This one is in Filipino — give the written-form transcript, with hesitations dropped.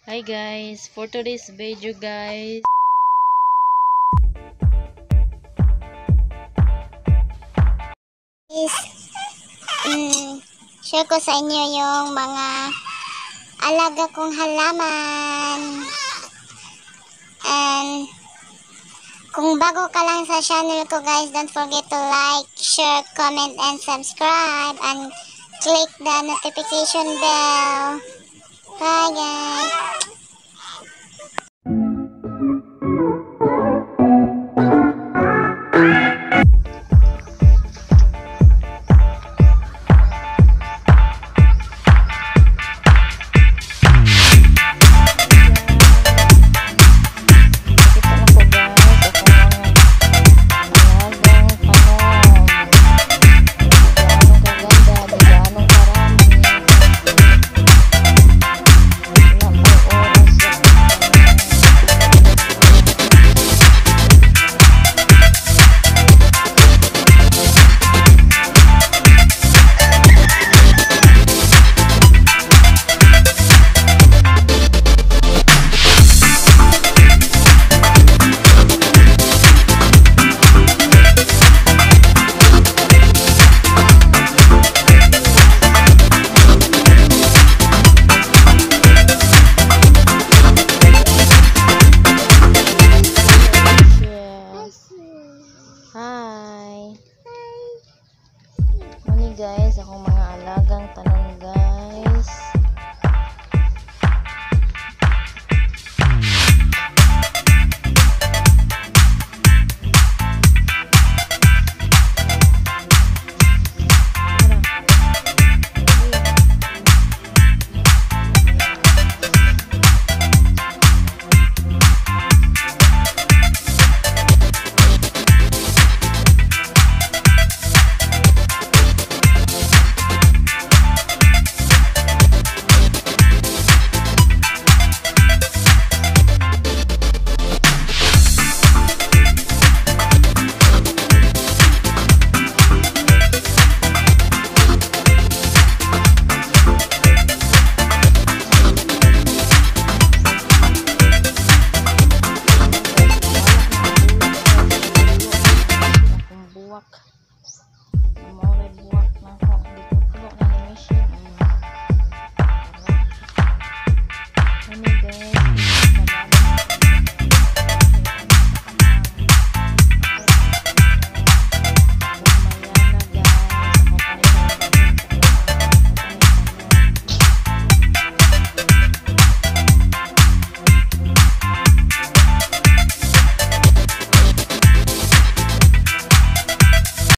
Hi guys, for today's video guys, is share ko sa inyo yung mga alaga kong halaman. And kung bago ka lang sa channel ko guys, don't forget to like, share, comment, and subscribe, and click the notification bell. Bye guys!